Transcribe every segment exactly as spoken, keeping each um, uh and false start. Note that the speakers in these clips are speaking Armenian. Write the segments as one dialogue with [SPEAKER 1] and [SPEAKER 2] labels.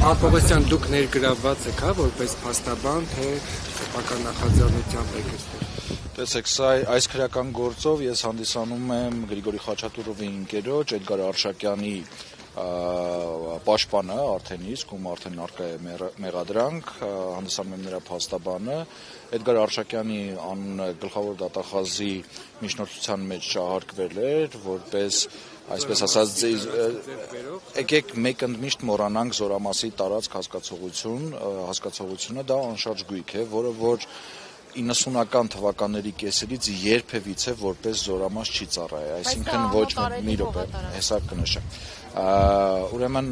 [SPEAKER 1] Պողոսյան, դուք ներգրավված եք, հա, որպես փաստաբան, թե սեփական նախաձեռնությամբ եք այստեղ։
[SPEAKER 2] Տեսեք, սա այս քրեական գործով ես հանդիսանում եմ Գրիգորի Խաչատուրովի ընկերոջ Էդգար Արշակյանի պաշտպանը, արդեն իսկ, ում արդեն առկա է մեղադրանք, հանդիսանում եմ նրա փաստաբանը։ Էդգար Արշակյանի անունը գլխավոր դատախազի միջնորդության մեջ շահարկվել էր, որպես, այսպես ասած, եկեք մեկ ընդմիշտ մոռանանք Զորամասի տարածք հասկացողություն, հասկացողությունը դա անշարժ գույք է, որը որ իննսունական թվականների կեսերից երբևիցե որպես Զորամաս չի ծառայել, այսինքն ոչ մի րոպե, հեսա կնշեմ։ Ուրեմն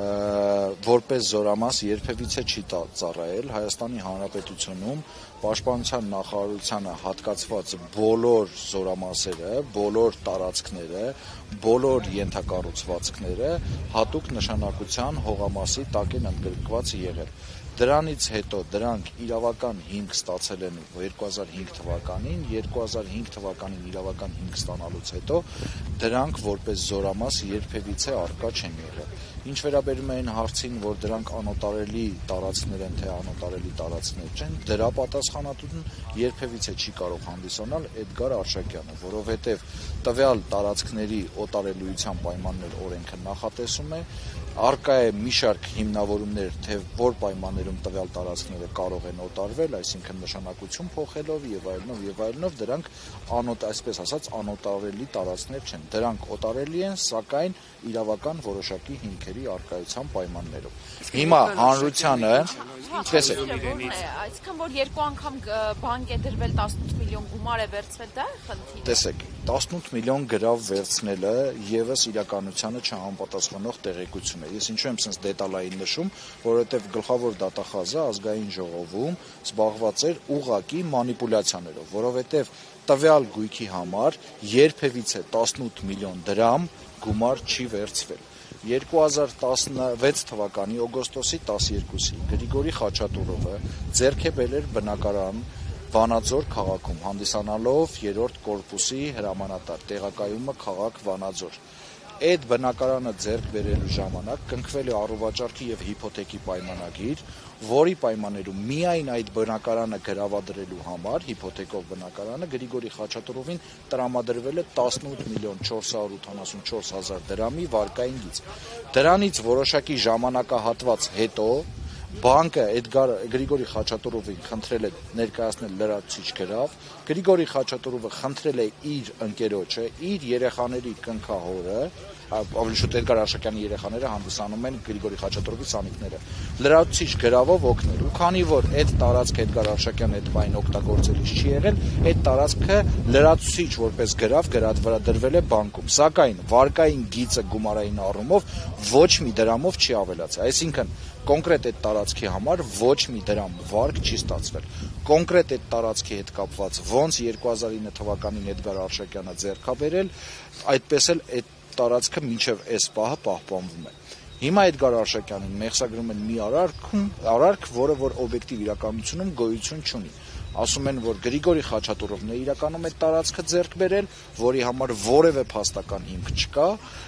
[SPEAKER 2] որպես Զորամաս երբևիցե չի ծառայել Հայաստանի Հանրապետությունում Պաշտպանության նախարարությանը հատկացված բոլոր զորամասերը, բոլոր տարածքները, բոլոր ենթակառուցվածքները հատուկ նշանակության հողամասի տակ են ընդգրկված եղել։ Դրանից հետո դրանք իրավական հիմք ստացել են երկու հազար հինգ թվականին, երկու հազար հինգ թվականին իրավական հիմք ստանալուց հետո դրանք որպես Զորամաս երբևիցե առկա չեն եղել։ Ինչ վերաբերում է այն հարցին, որ դրանք անոտարելի տարածքներ են, թե անոտարելի տարածքներ չեն, դրա պատասխանատուն երբևիցե չի կարող հանդիսանալ Էդգար Արշակյանը, որովհետև տվյալ տարածքների օտարելիության պայմաններ օրենքը նախատեսում է, առկա է մի շարք հիմնավորումներ, թե որ պայմաններում տվյալ տարածքները կարող են օտարվել, այսինքն նշանակություն փոխելով եւ այլնով եւ այլնով, դրանք անոտ, այսպես ասած, անոտարելի տարածքներ չեն։ Դրանք օտարելի են, սակայն իրավական որոշակի հիմքերի առկայության պայմաններով։ Հիմա հանրությանը, տեսեք,
[SPEAKER 3] այսինքն որ երկու անգամ բանկ է դրվել տասնութ միլիոն գումար է վերցվել, դա է խնդիրը։
[SPEAKER 2] Տեսեք, տասնութ միլիոն գրավ վերցնելը եւս իրականությանը չհամապատասխանող տեղեկություն է։ Ես ինչու եմ sense դետալային նշում, որովհետեւ գլխավոր դատախազը ազգային ժողովում զբաղված էր ուղղակի մանիպուլյացիաներով, որովհետեւ տվյալ գույքի համար երբևիցե տասնութ միլիոն դրամ գումար չի վերցվել։ երկու հազար տասնվեց թվականի օգոստոսի տասներկուսին Գրիգորի Խաչատուրովը ձեռք է բերել բնակարան Վանաձոր քաղաքում, հանդիսանալով երրորդ կորպուսի հրամանատար, տեղակայումը քաղաք Վանաձոր։ Այդ բնակարանը ձեռք բերելու ժամանակ կնքվել է առողջարքի եւ հիփոթեքի պայմանագիր, որի պայմաններում միայն այդ բնակարանը գրավադրելու համար հիփոթեկով բնակարանը Գրիգորի Խաչատուրովին տրամադրվել է տասնութ միլիոն չորս հարյուր ութանասունչորս հազար դրամի վարկային գիծ։ Դրանից որոշակի ժամանակահատված հետո բանկը Էդգար Գրիգորի Խաչատուրովին խնդրել է ներկայացնել լրացուցիչ գրավ, Գրիգորի Խաչատուրովը խնդրել է իր ընկերոջը, իր երեխաների կնքահորը, ավելի շուտ Էդգար Արշակյանի երեխաները հանդիսանում են Գրիգորի Խաչատուրովի սանիկները, լրացուցիչ գրավով օգնել։ Ու քանի որ այդ տարածքը Էդգար Արշակյանը այդ բանը օգտագործելիս չի եղել, այդ տարածքը լրացուցիչ որպես գրավ գրադրվել է բանկում, սակայն վարկային գիծը գումարային առումով ոչ մի դրամով չի ավելացել, այսինքն կոնկրետ այդ տարածքի համար ոչ մի դրամ վարկ չի ստացվել։ Կոնկրետ այդ տարածքի հետ կապված ոնց երկու հազար ինը թվականին Էդգար Արշակյանը ձեռք է բերել, այդպես էլ այդ տարածքը մինչև այս պահը պահպանվում է։ Հիմա Էդգար Արշակյանին մեղսագրում են մի արարքում, արարք, որը որ օբյեկտիվ իրականությունում գոյություն չունի։ Ասում են, որ Գրիգորի Խաչատուրովն է իրականում այդ տարածքը ձեռք բերել, որի համար որևէ փաստական հիմք չկա,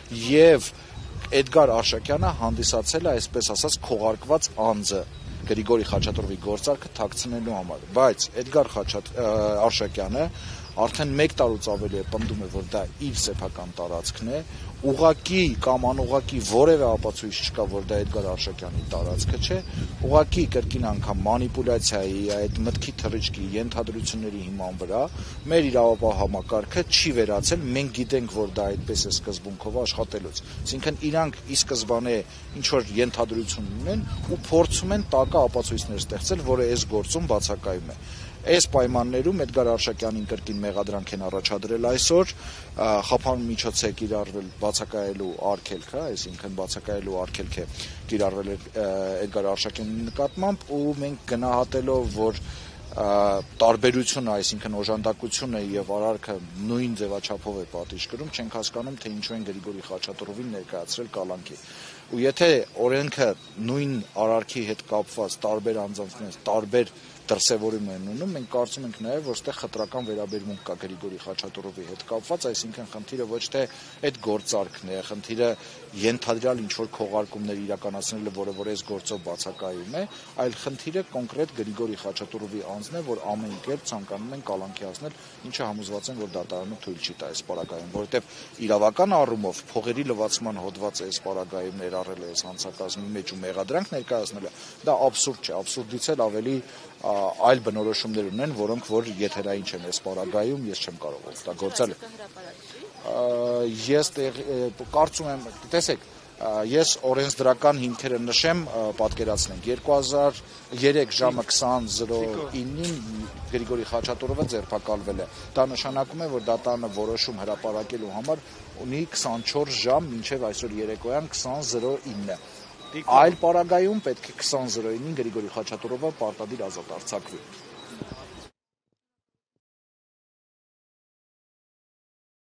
[SPEAKER 2] եւ Էդգար Արշակյանը հանդիսացել է, այսպես ասած, քողարկված անձը Գրիգորի Խաչատուրովի գործարքը թաքցնելու համար, բայց Էդգար Արշակյանը արդեն մեկ տարուց ավելի է պնդում է, որ դա իր սեփական տարածքն է, ուղղակի կամ անուղղակի որևէ ապացույց չկա, որ դա Էդգար Արշակյանի տարածքը չէ, ուղղակի կրկին անգամ մանիպուլյացիայի, այդ մտքի թռիչքի ենթադրությունների հիման վրա մեր իրավապահ համակարգը չի վերացել, մենք գիտենք, որ դա այդպես է սկզբունքով աշխատելուց, այսինքն իրանք ի սկզբանե ինչ որ ենթադրություն ունեն ու փորձում են տակա ապացույցներ ստեղծել, որը այս գործում բացակայում է։ Այս պայմաններում Էդգար Արշակյանին կրկին մեղադրանք են առաջադրել այսօր, խափան միջոց է կիրառվել բացակայելու արգելքը, այսինքն բացակայելու արգելք է կիրառվել Էդգար Արշակյանի նկատմամբ ու մենք գնահատելով, որ տարբերությունը, այսինքն օժանդակությունը եւ արարքը նույն ձևաչափով է պատիժ կրում, չենք հասկանում, թե ինչու են Գրիգորի Խաչատուրովին ներկայացրել կալանքի։ Ու եթե օրենքը նույն արարքի հետ կապված տարբեր անձանց տարբեր դրսևորում են ունում, մենք կարծում ենք նաև, որ այստեղ խտրական վերաբերմունք կա Գրիգորի Խաչատուրովի հետ կապված, այսինքն խնդիրը ոչ թե այդ գործարքն է, խնդիրը ենթադրյալ ինչ-որ քողարկումներ իրականացնելը, որը որ այս գործով բացակայում է, այլ խնդիրը կոնկրետ Գրիգորի Խաչատուրովի անձն է, որ ամեն կերպ ցանկանում են կալանքի հասնել, ինչը համոզված են, որ դատարանը թույլ չի տա այս պարագայում, որովհետև իրավական առումով փողերի լվացման հոդվածը այս պարագայում ներառել է այս հանցակազմի մեջ ու մեղադրանք ներկայացնելը, դա աբսուրդ չէ, աբսուրդից էլ ավելի այլ բնորոշումներ ունեն, որոնք որ եթերային չեն այս պարագայում, ես չեմ կարող օգտագործել։ Ես կարծում եմ, տեսեք, ես օրենսդրական հիմքերը նշեմ, պատկերացնենք, երկու հազար երեք ժամը քսան զրոինին Գրիգորի Խաչատուրովը ձերբակալվել է։ Դա նշանակում է, որ դատարանը որոշում հրապարակելու համար ունի քսանչորս ժամ մինչև այսօր երեկոյան քսան զրոինը։ Այլ պարագայում պետք է քսան զրոինին Գրիգորի Խաչատուրովը պարտադիր ազատ արձակվի։